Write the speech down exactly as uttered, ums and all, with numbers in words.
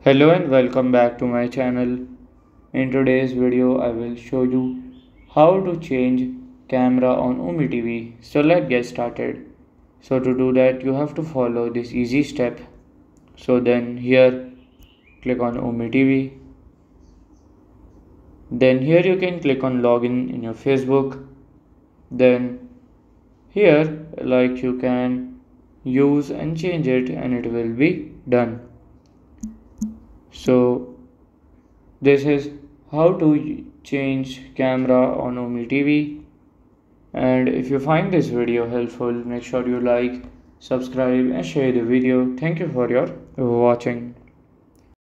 Hello and welcome back to my channel. In today's video I will show you how to change camera on Ome T V. So let's get started. So to do that you have to follow this easy step. So then here click on Ome T V. Then here you can click on login in your Facebook. Then here like you can use and change it and it will be done. So this is how to change camera on Ome T V, and if you find this video helpful, make sure you like, subscribe and share the video. Thank you for your watching.